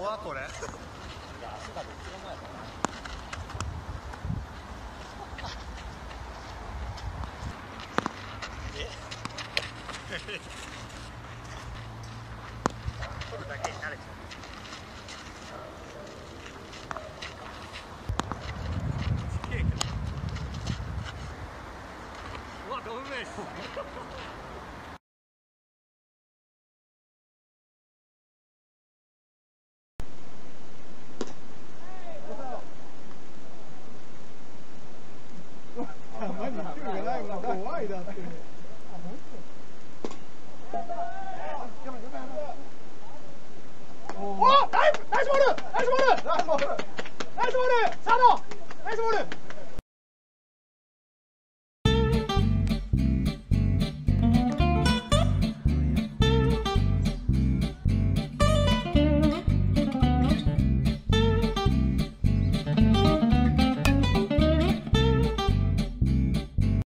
怖っこれ。取るだけに慣れちゃう。すげえけど。うわ、ドブメイス。 怖いだって。おお、ナイスボール、ナイスボール、ナイスボール、ナイスボール、サード、ナイスボール。